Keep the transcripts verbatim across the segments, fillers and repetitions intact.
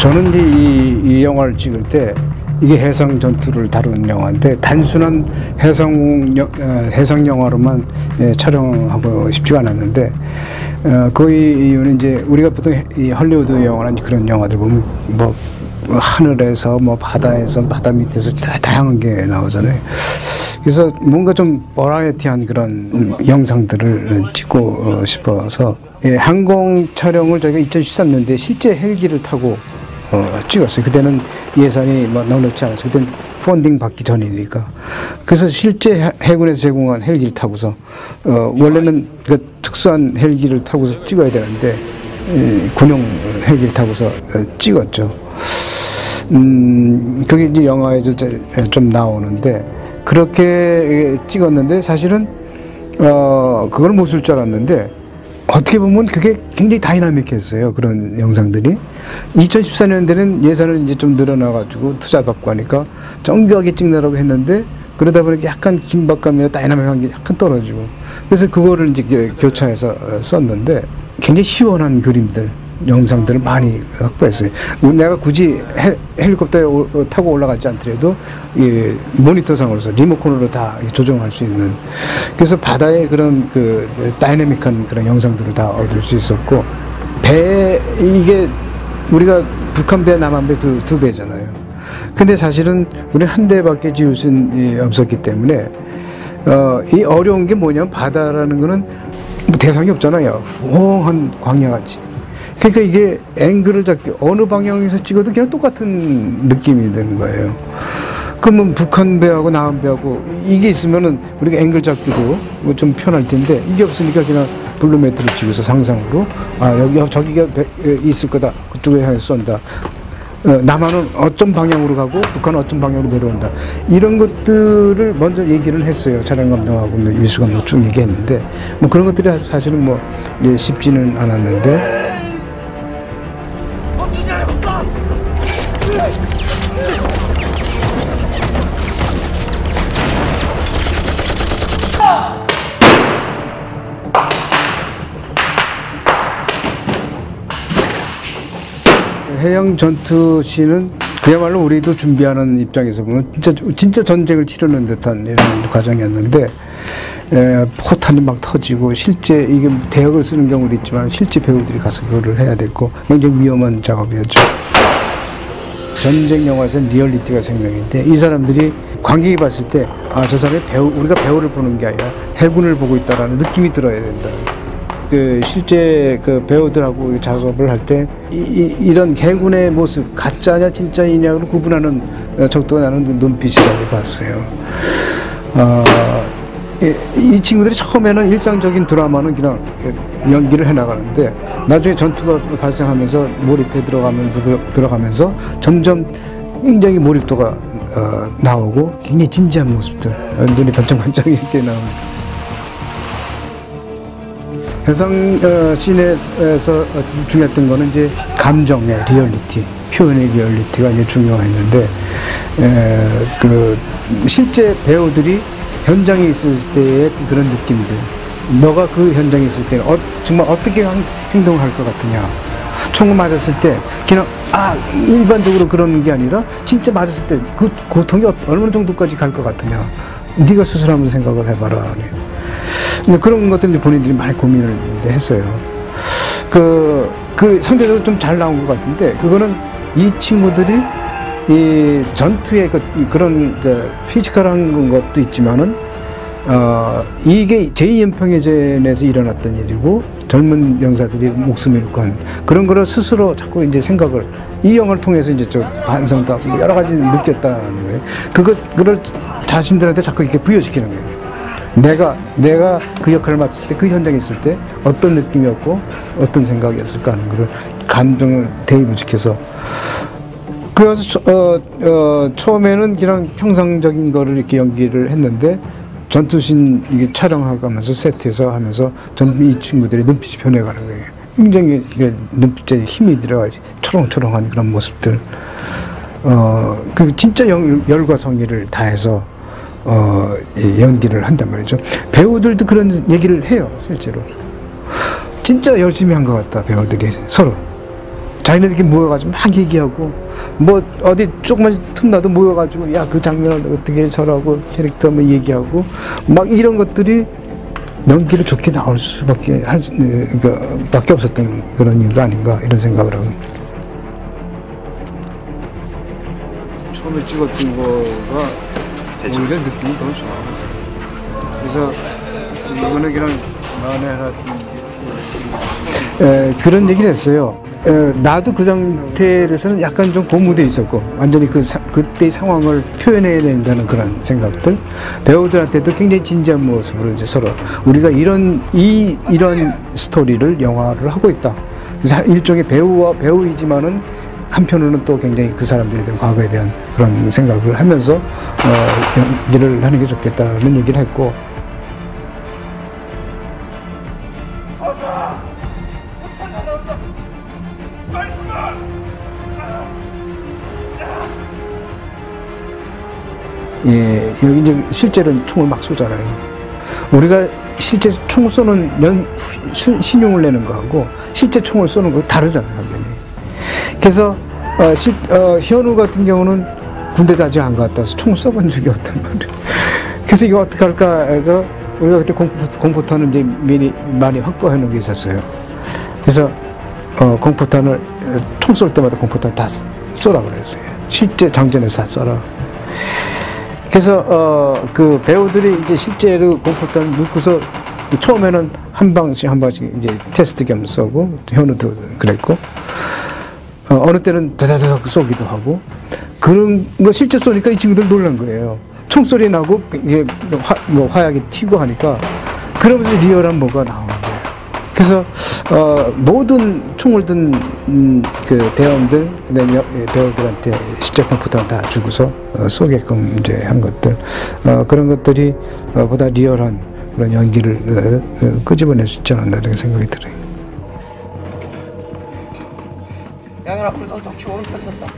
저는 이제 이, 이 영화를 찍을 때 이게 해상 전투를 다루는 영화인데 단순한 해상, 여, 어, 해상 영화로만 예, 촬영하고 싶지가 않았는데 어, 그 이유는 이제 우리가 보통 이 헐리우드 영화나 그런 영화들 보면 뭐 하늘에서 뭐 바다에서 바다 밑에서 다 다양한 게 나오잖아요. 그래서 뭔가 좀 버라이어티한 그런 영상들을 찍고 싶어서 예, 항공 촬영을 저희가 이천십삼 년도에 실제 헬기를 타고 어, 찍었어요. 그때는 예산이 뭐 넉넉지 않았어요. 그때는 펀딩 받기 전이니까. 그래서 실제 해군에서 제공한 헬기를 타고서 어, 원래는 그 특수한 헬기를 타고서 찍어야 되는데 예, 군용 헬기를 타고서 어, 찍었죠. 음, 그게 이제 영화에서 좀 나오는데 그렇게 찍었는데 사실은 어, 그걸 못 쓸 줄 알았는데 어떻게 보면 그게 굉장히 다이나믹했어요. 그런 영상들이. 이천십사 년대는 예산을 이제 좀 늘어나가지고 투자 받고 하니까 정교하게 찍느라고 했는데 그러다 보니까 약간 긴박감이나 다이나믹한 게 약간 떨어지고 그래서 그거를 이제 교차해서 썼는데 굉장히 시원한 그림들, 영상들을 많이 확보했어요. 내가 굳이 헬, 헬리콥터에 타고 올라가지 않더라도 이 모니터상으로서 리모컨으로 다 조정할 수 있는 그래서 바다의 그런 그 다이내믹한 그런 영상들을 다 얻을 수 있었고 배 이게 우리가 북한 배, 남한 배 두 두 배잖아요. 근데 사실은 우리는 한 대밖에 지을 수 없었기 때문에 어, 이 어려운 게 뭐냐면 바다라는 거는 뭐 대상이 없잖아요. 호황한 광야같이. 그러니까 이게 앵글을 잡기 어느 방향에서 찍어도 그냥 똑같은 느낌이 드는 거예요. 그러면 북한 배하고 남한 배하고 이게 있으면은 우리가 앵글 잡기도 뭐 좀 편할 텐데 이게 없으니까 그냥 블루메트를 찍어서 상상으로 아 여기 저기가 배, 있을 거다 그쪽에 향해서 쏜다. 어, 남한은 어떤 방향으로 가고 북한은 어떤 방향으로 내려온다. 이런 것들을 먼저 얘기를 했어요. 촬영 감독하고 미술 감독 쭉 얘기했는데 뭐 그런 것들이 사실은 뭐 예, 쉽지는 않았는데. 해양 전투 씬은 그야말로 우리도 준비하는 입장에서 보면 진짜 진짜 전쟁을 치르는 듯한 이런 과정이었는데 에, 포탄이 막 터지고 실제 이게 대역을 쓰는 경우도 있지만 실제 배우들이 가서 그거를 해야 됐고 굉장히 위험한 작업이었죠. 전쟁 영화에서는 리얼리티가 생명인데 이 사람들이 관객이 봤을 때 아, 저 사람이 배우 우리가 배우를 보는 게 아니라 해군을 보고 있다라는 느낌이 들어야 된다. 그 실제 그 배우들하고 작업을 할 때 이런 해군의 모습 가짜냐 진짜이냐를 구분하는 척도가 나는 눈빛이라고 봤어요. 어, 이, 이 친구들이 처음에는 일상적인 드라마는 그냥 연기를 해나가는데 나중에 전투가 발생하면서 몰입해 들어가면서 들어, 들어가면서 점점 굉장히 몰입도가 어, 나오고 굉장히 진지한 모습들 눈이 반짝반짝 이렇게 나옵니다. 해상 어, 씬에서 중요했던 거는 이제 감정의 리얼리티, 표현의 리얼리티가 이제 중요했는데, 에, 그 실제 배우들이 현장에 있을 때의 그런 느낌들, 너가 그 현장에 있을 때 어, 정말 어떻게 행동을 할 것 같으냐, 총을 맞았을 때 그냥 아 일반적으로 그러는 게 아니라 진짜 맞았을 때 그 고통이 얼마나 정도까지 갈 것 같으냐, 네가 스스로 한번 생각을 해봐라. 그런 것들 본인들이 많이 고민을 했어요. 그, 그 상대적으로 좀 잘 나온 것 같은데, 그거는 이 친구들이 이 전투의 그, 그런 그 피지컬한 것도 있지만은, 어, 이게 제이 연평해전에서 일어났던 일이고, 젊은 병사들이 목숨을 잃고 한 그런 거를 스스로 자꾸 이제 생각을, 이 영화를 통해서 이제 좀 반성도 하고 여러 가지 느꼈다는 거예요. 그거, 그걸 자신들한테 자꾸 이렇게 부여시키는 거예요. 내가 내가 그 역할을 맡았을 때 그 현장에 있을 때 어떤 느낌이었고 어떤 생각이었을까 하는 거를 감정을 대입을 시켜서 그래서 어, 어, 처음에는 그냥 평상적인 거를 이렇게 연기를 했는데 전투신 이게 촬영하면서 세트에서 하면서 전 이 친구들의 눈빛이 변해가는 거예요. 굉장히 눈빛에 힘이 들어가지 초롱초롱한 그런 모습들. 어, 그 진짜 영, 열과 성의를 다해서. 어, 연기를 한단 말이죠. 배우들도 그런 얘기를 해요, 실제로. 진짜 열심히 한 것 같다, 배우들이 서로. 자기네들끼리 모여가지고 막 얘기하고 뭐 어디 조금만 틈나도 모여가지고 야 그 장면을 어떻게 저라고 캐릭터 뭐 얘기하고 막 이런 것들이 연기를 좋게 나올 수밖에 할 수, 그러니까 밖에 없었던 그런 이유가 아닌가 이런 생각을 하고. 처음에 찍었던 거가 오히려 느낌이 더 좋아. 그래서 이거는 그냥 만에 에, 그런 얘기를 했어요. 에, 나도 그 상태에서는 약간 좀 고무돼 있었고 완전히 그 사, 그때의 상황을 표현해야 된다는 그런 생각들, 배우들한테도 굉장히 진지한 모습으로 이제 서로 우리가 이런 이 이런 스토리를 영화를 하고 있다. 그래서 일종의 배우와 배우이지만은 한편으로는 또 굉장히 그 사람들에 대한 과거에 대한 그런 생각을 하면서 어, 연기를 하는 게 좋겠다는 얘기를 했고. 예, 여기 이제 실제로 총을 막 쏘잖아요. 우리가 실제 총 쏘는 연, 신용을 내는 거하고 실제 총을 쏘는 거 다르잖아요, 완전히. 그래서 어, 시, 어, 현우 같은 경우는 군대도 아직 안 갔다 와서 총 쏘본 적이 없단 말이에요. 그래서 이거 어떻게 할까 해서 우리가 그때 공포, 공포탄을 이제 미리 많이 확보해 놓은 게 있었어요. 그래서 어, 공포탄을 총 쏠 때마다 공포탄 다 쏘라 그랬어요. 실제 장전에서 다 쏘라. 그래서 어, 그 배우들이 이제 실제로 공포탄 넣고서 처음에는 한 방씩 한 방씩 이제 테스트 겸 쏘고 현우도 그랬고 어, 어느 때는 다다다닥 쏘기도 하고 그런 거 실제 쏘니까 이 친구들 놀란 거예요. 총소리 나고 이게 화, 뭐 화약이 튀고 하니까 그러면서 리얼한 뭐가 나오는 거예요. 그래서 어, 모든 총을 든 음, 그 대원들 그다음에 배우들한테 실제 컴퓨터 다 주고서 어, 쏘게끔 이제 한 것들 어, 그런 것들이 어, 보다 리얼한 그런 연기를 어, 어, 끄집어낼 수 있지 않았나 이런 생각이 들어요. 양현 앞으로 전속 키 오른편 쳤다.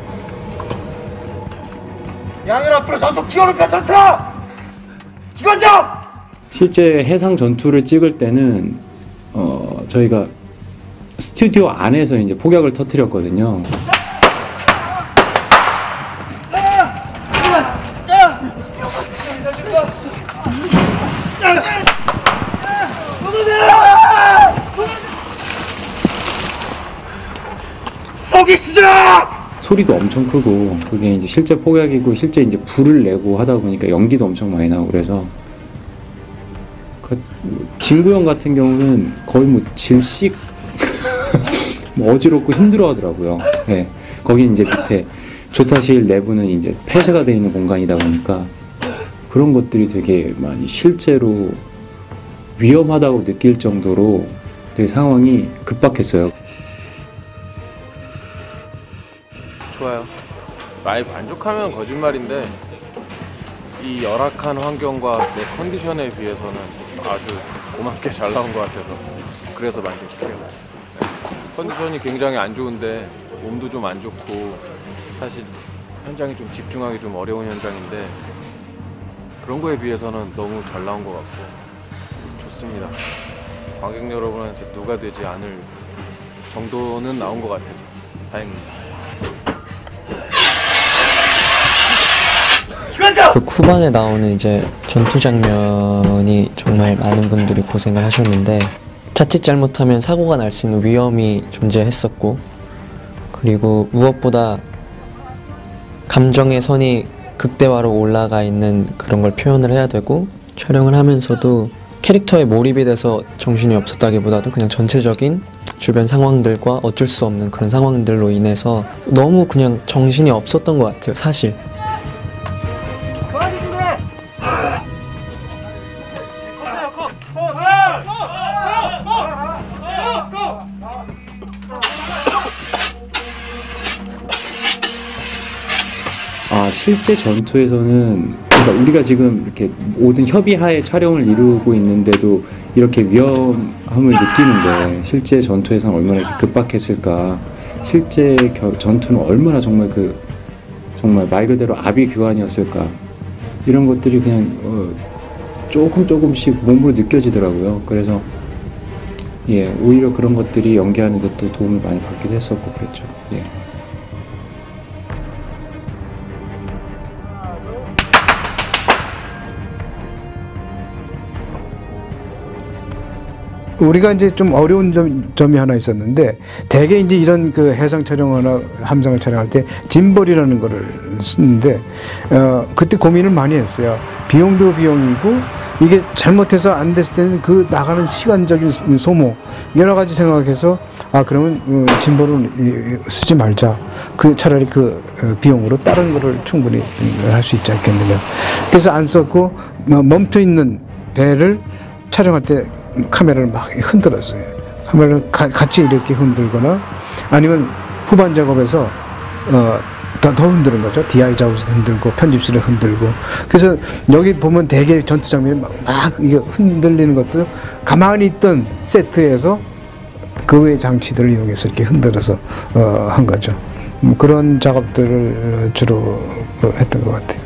양현 앞으로 전속 키 오른편 쳤다. 기관장. 실제 해상 전투를 찍을 때는 어, 저희가 스튜디오 안에서 이제 폭약을 터뜨렸거든요. 쏘기 시작! 소리도 엄청 크고 그게 이제 실제 폭약이고 실제 이제 불을 내고 하다 보니까 연기도 엄청 많이 나고 그래서 그 진구형 같은 경우는 거의 뭐 질식 뭐 어지럽고 힘들어하더라고요. 네. 거기 이제 밑에 조타실 내부는 이제 폐쇄가 되어 있는 공간이다 보니까 그런 것들이 되게 많이 실제로 위험하다고 느낄 정도로 되게 상황이 급박했어요. 좋아요. 많이 만족하면 거짓말인데 이 열악한 환경과 내 컨디션에 비해서는 아주 고맙게 잘 나온 것 같아서 그래서 만족해요. 네. 컨디션이 굉장히 안 좋은데 몸도 좀 안 좋고 사실 현장이 좀 집중하기 좀 어려운 현장인데 그런 거에 비해서는 너무 잘 나온 것 같고 좋습니다. 관객 여러분한테 누가 되지 않을 정도는 나온 것 같아서 다행입니다. 그 후반에 나오는 이제 전투 장면이 정말 많은 분들이 고생을 하셨는데 자칫 잘못하면 사고가 날 수 있는 위험이 존재했었고 그리고 무엇보다 감정의 선이 극대화로 올라가 있는 그런 걸 표현을 해야 되고 촬영을 하면서도 캐릭터에 몰입이 돼서 정신이 없었다기보다도 그냥 전체적인 주변 상황들과 어쩔 수 없는 그런 상황들로 인해서 너무 그냥 정신이 없었던 것 같아요, 사실. 아, 실제 전투에서는 그러니까 우리가 지금 이렇게 모든 협의하에 촬영을 이루고 있는데도 이렇게 위험함을 느끼는데 실제 전투에서는 얼마나 이렇게 급박했을까. 실제 겨, 전투는 얼마나 정말 그 정말 말 그대로 아비규환이었을까. 이런 것들이 그냥 어, 조금 조금씩 몸으로 느껴지더라고요. 그래서 예, 오히려 그런 것들이 연기하는 데 또 도움을 많이 받기도 했었고 그랬죠. 예. 우리가 이제 좀 어려운 점, 점이 하나 있었는데, 대개 이제 이런 그 해상 촬영이나 함정을 촬영할 때 짐벌이라는 거를 쓰는데, 어, 그때 고민을 많이 했어요. 비용도 비용이고, 이게 잘못해서 안 됐을 때는 그 나가는 시간적인 소모, 여러 가지 생각해서, 아, 그러면 어, 짐벌은 쓰지 말자. 그 차라리 그 비용으로 다른 거를 충분히 할 수 있지 않겠느냐. 그래서 안 썼고, 멈춰 있는 배를 촬영할 때 카메라를 막 흔들었어요. 카메라를 가, 같이 이렇게 흔들거나 아니면 후반 작업에서 어, 더, 더 흔드는 거죠. 디아이 작업에서 흔들고 편집실에 흔들고. 그래서 여기 보면 대개 전투 장면이 막, 막 이게 흔들리는 것도 가만히 있던 세트에서 그 외의 장치들을 이용해서 이렇게 흔들어서 어, 한 거죠. 그런 작업들을 주로 했던 것 같아요.